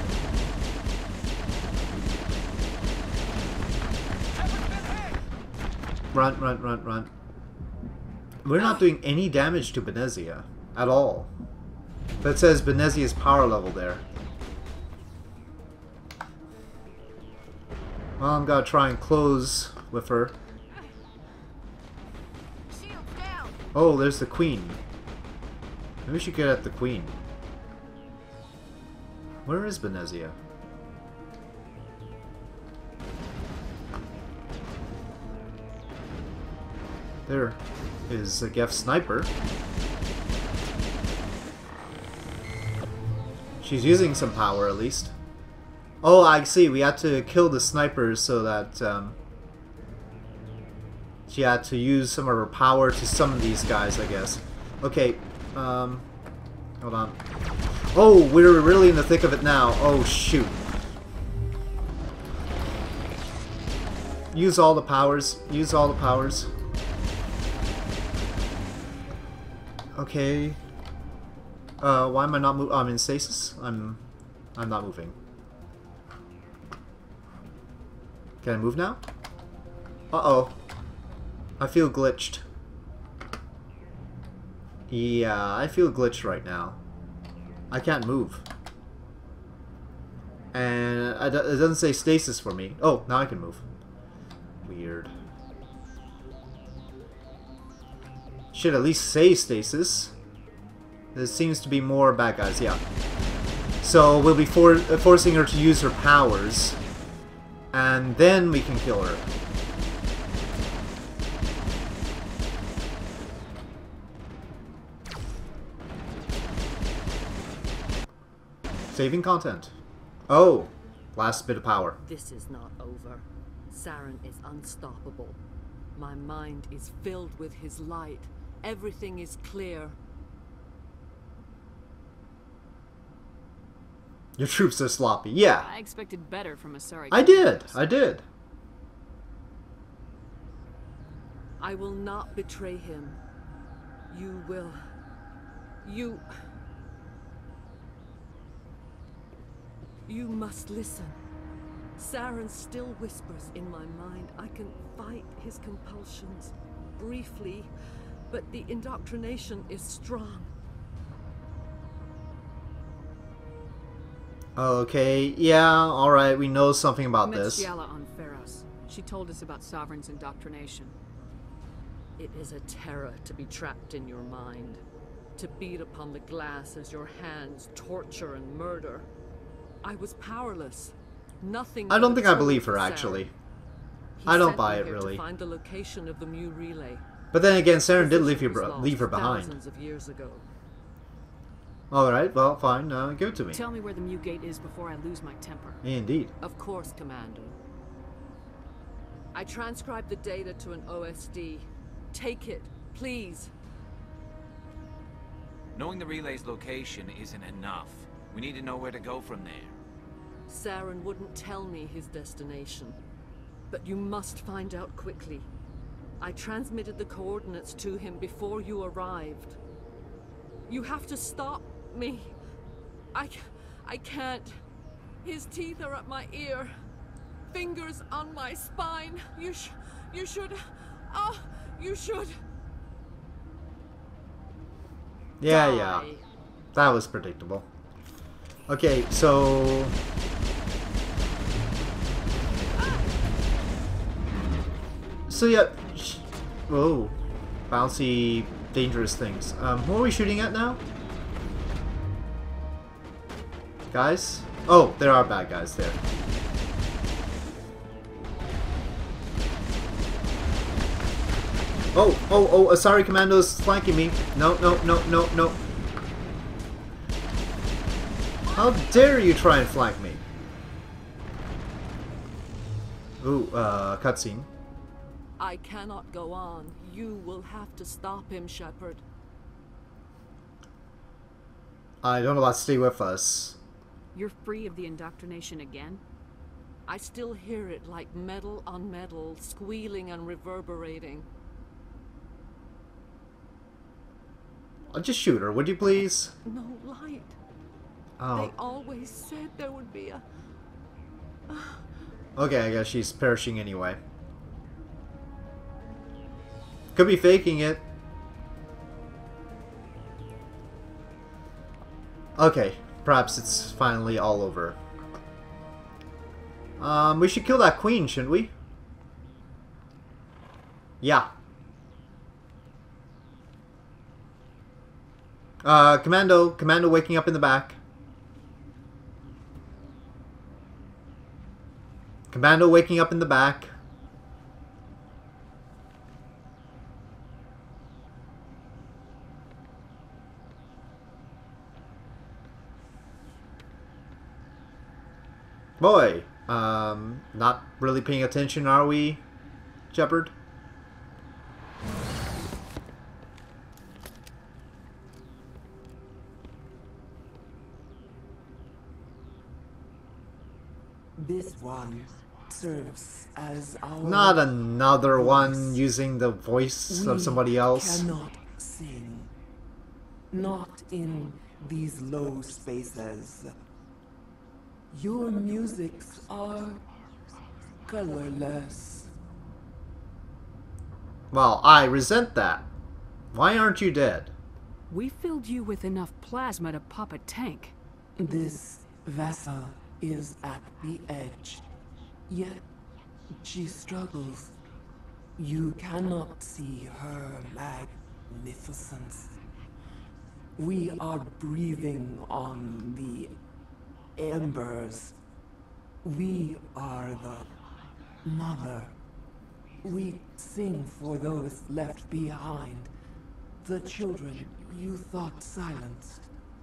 Run, run, run, run. We're not doing any damage to Benezia at all. That says Benezia's power level there. Well, I'm gonna try and close with her. Oh, there's the queen. Maybe we should get at the queen. Where is Benezia? There is a Geth sniper. She's using some power at least. Oh, I see. We had to kill the snipers so that um, she had to use some of her power to summon these guys, I guess. Okay. Um, hold on. Oh, we're really in the thick of it now. Oh, shoot. Use all the powers. Use all the powers. Okay. Uh, why am I not moving? I'm in stasis. I'm, I'm not moving. Can I move now? Uh-oh. I feel glitched. Yeah, I feel glitched right now. I can't move. And it doesn't say stasis for me. Oh, now I can move. Weird. Should at least say stasis. There seems to be more bad guys, yeah. So we'll be for forcing her to use her powers. And then we can kill her. Saving content. Oh, last bit of power. This is not over. Saren is unstoppable. My mind is filled with his light. Everything is clear. Your troops are sloppy. Yeah. I expected better from a sorry. I did. I did. I will not betray him. You will. You... You must listen. Saren still whispers in my mind. I can fight his compulsions briefly, but the indoctrination is strong. Okay, yeah, alright, we know something about Met this. Shiala on Pharos. She told us about Sovereign's indoctrination. It is a terror to be trapped in your mind. To beat upon the glass as your hands torture and murder. I was powerless. Nothing. I don't think I believe her, actually. I don't buy it, really. To find the location of the Mu relay. But then again, Saren did leave, you, leave her behind. Thousands of years ago. Alright, well, fine. Uh, give it to me. Tell me where the Mu gate is before I lose my temper. Indeed. Of course, Commander. I transcribed the data to an O S D. Take it, please. Knowing the relay's location isn't enough. We need to know where to go from there. Saren wouldn't tell me his destination. But you must find out quickly. I transmitted the coordinates to him before you arrived. You have to stop me. I... I can't. His teeth are at my ear. Fingers on my spine. You sh... You should... Oh, you should... Yeah, Die. yeah. That was predictable. Okay, so... So yeah... Whoa. Bouncy, dangerous things. Um, who are we shooting at now? Guys? Oh, there are bad guys there. Oh, oh, oh, Asari Commando's flanking me. No, no, no, no, no. How dare you try and flank me? Ooh, uh, cutscene. I cannot go on. You will have to stop him, Shepard. I don't know about stay with us. You're free of the indoctrination again? I still hear it like metal on metal, squealing and reverberating. I'll just shoot her, would you please? No light. Oh. They always said there would be a... Okay, I guess she's perishing anyway. Could be faking it. Okay, perhaps it's finally all over. Um, we should kill that queen, shouldn't we? Yeah. Uh, Commando, Commando waking up in the back. Commando waking up in the back. Boy, um, not really paying attention, are we, Shepard? This one serves as our... Not another one using the voice we of somebody else. Cannot sing. Not in these low spaces. Your musics are colorless. Well, I resent that. Why aren't you dead? We filled you with enough plasma to pop a tank. This vessel is at the edge, yet she struggles. You cannot see her magnificence. We are breathing on the embers. We are the mother. We sing for those left behind, the children you thought silenced.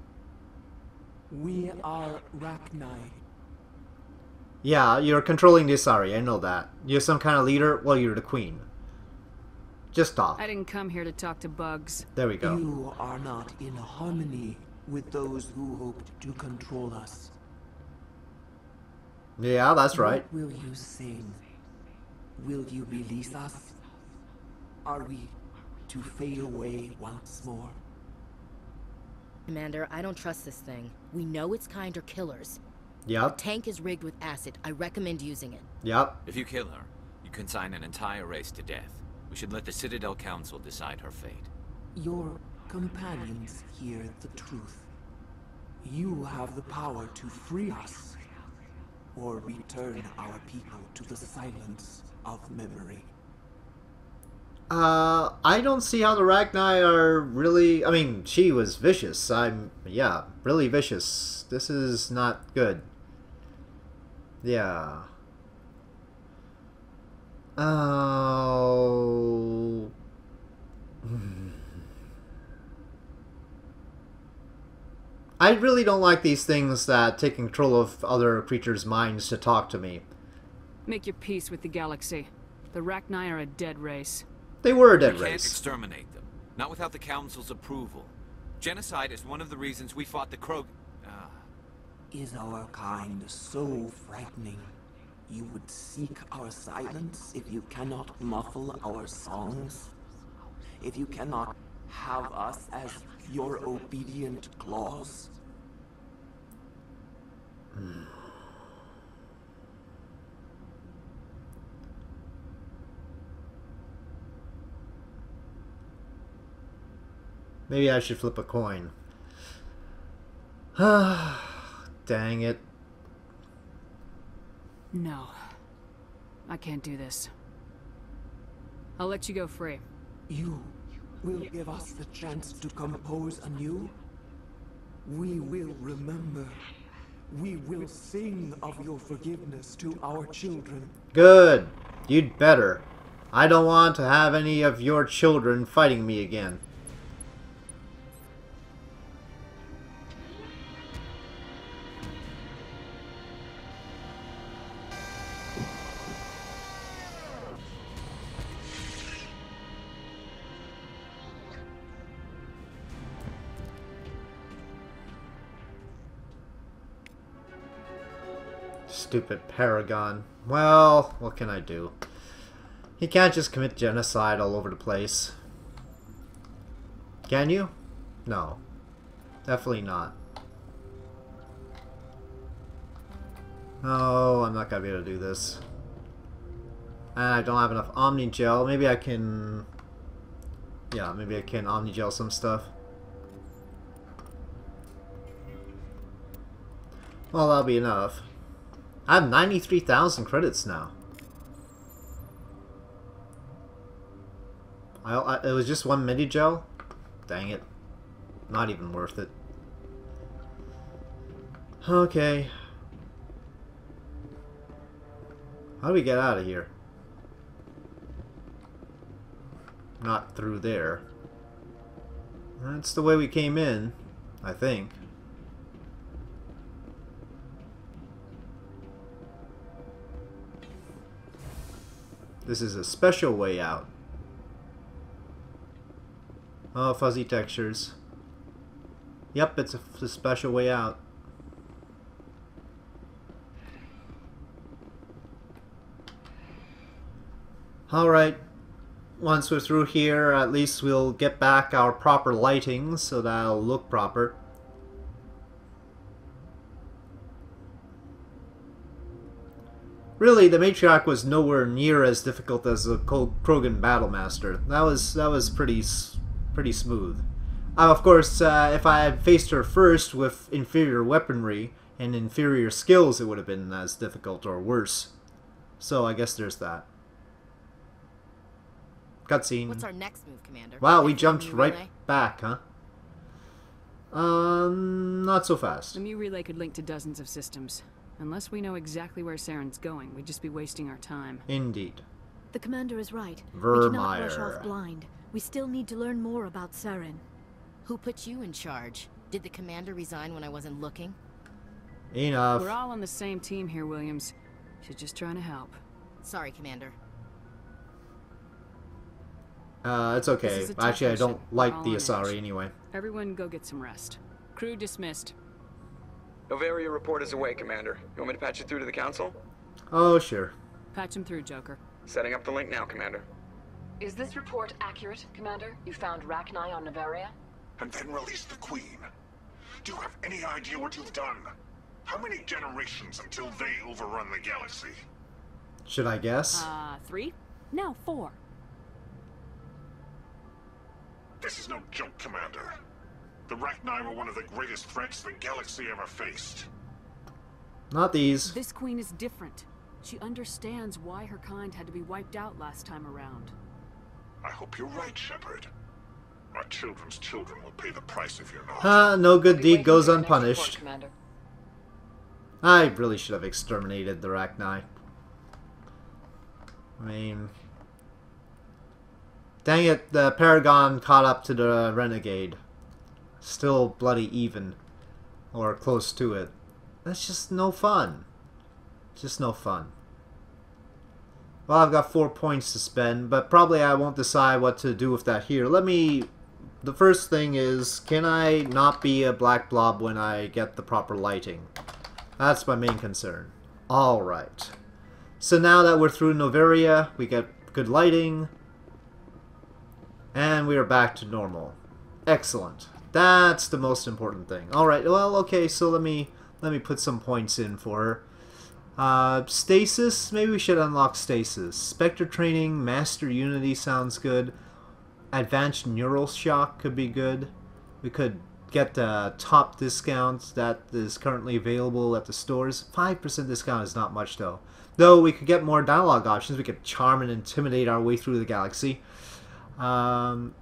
We are Rachni. Yeah, you're controlling the Asari, I know that. You're some kind of leader? Well, you're the queen. Just talk. I didn't come here to talk to bugs. There we go. You are not in harmony with those who hoped to control us. Yeah, that's right. What will you sing? Will you release us? Are we to fade away once more? Commander, I don't trust this thing. We know its kind are killers. Yep. The tank is rigged with acid. I recommend using it. Yep. If you kill her, you consign an entire race to death. We should let the Citadel Council decide her fate. Your companions hear the truth. You have the power to free us, or return our people to the silence of memory. Uh, I don't see how the Rachni are really... I mean, she was vicious. I'm... Yeah, really vicious. This is not good. Yeah. Oh... I really don't like these things that take control of other creatures' minds to talk to me. Make your peace with the galaxy. The Rachni are a dead race. They were a dead We can't race. exterminate them. Not without the Council's approval. Genocide is one of the reasons we fought the Krogan... Ah. Is our kind so frightening? You would seek our silence if you cannot muffle our songs? If you cannot have us as your obedient claws? Hmm. Maybe I should flip a coin. Dang it. No. I can't do this. I'll let you go free. You will give us the chance to compose anew? We will remember. We will sing of your forgiveness to our children. Good. You'd better. I don't want to have any of your children fighting me again. Stupid Paragon. Well, what can I do? He can't just commit genocide all over the place. Can you? No. Definitely not. Oh, I'm not gonna be able to do this. And I don't have enough Omni Gel. Maybe I can... Yeah, maybe I can Omni Gel some stuff. Well, that'll be enough. I have ninety-three thousand credits now. I, I, it was just one midi gel? Dang it. Not even worth it. Okay. How do we get out of here? Not through there. That's the way we came in, I think. This is a special way out. Oh, fuzzy textures. Yep, it's a, a special way out. Alright. Once we're through here, at least we'll get back our proper lighting so that'll look proper. Really, the Matriarch was nowhere near as difficult as the Krogan Battlemaster. That was that was pretty pretty smooth. Uh, of course, uh, if I had faced her first with inferior weaponry and inferior skills, it would have been as difficult or worse. So I guess there's that. Cutscene. What's our next move, Commander? Wow, we Next jumped new right relay? back, huh? Um, not so fast. The new relay could link to dozens of systems. Unless we know exactly where Saren's going, we'd just be wasting our time. Indeed. The Commander is right. Vermeer. We cannot rush off blind. We still need to learn more about Saren. Who put you in charge? Did the Commander resign when I wasn't looking? Enough. We're all on the same team here, Williams. She's just trying to help. Sorry, Commander. Uh, it's okay. This is a tough Actually, I mission. don't We're like all the on Asari edge. anyway. Everyone go get some rest. Crew dismissed. Novaria report is away, Commander. You want me to patch you through to the Council? Oh, sure. Patch him through, Joker. Setting up the link now, Commander. Is this report accurate, Commander? You found Rachni on Novaria? And then released the Queen. Do you have any idea what you've done? How many generations until they overrun the galaxy? Should I guess? Uh, three? No, four. This is no joke, Commander. The Rachni were one of the greatest threats the galaxy ever faced. Not these. This queen is different. She understands why her kind had to be wiped out last time around. I hope you're right, Shepard. My children's children will pay the price if you're not. Ah, no good deed goes unpunished. Commander. I really should have exterminated the Rachni. I mean... Dang it, the Paragon caught up to the Renegade. Still bloody even. Or close to it. That's just no fun. Just no fun. Well, I've got four points to spend, but probably I won't decide what to do with that here. Let me... The first thing is, can I not be a black blob when I get the proper lighting? That's my main concern. Alright. So now that we're through Novaria, we get good lighting. And we are back to normal. Excellent. That's the most important thing. Alright, well, okay, so let me let me put some points in for her. Uh, stasis, maybe we should unlock stasis. Spectre training, master unity sounds good. Advanced neural shock could be good. We could get the top discount that is currently available at the stores. five percent discount is not much though. Though we could get more dialogue options. We could charm and intimidate our way through the galaxy. Um,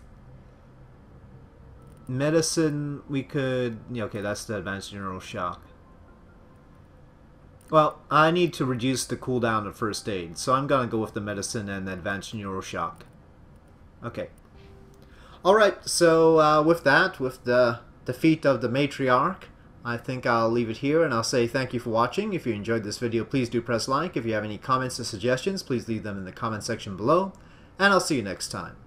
medicine, we could... Yeah, okay, that's the advanced neural shock. Well, I need to reduce the cooldown of first aid, so I'm gonna go with the medicine and the advanced neural shock. Okay. Alright, so uh, with that, with the defeat of the Matriarch, I think I'll leave it here, and I'll say thank you for watching. If you enjoyed this video, please do press like. If you have any comments or suggestions, please leave them in the comment section below. And I'll see you next time.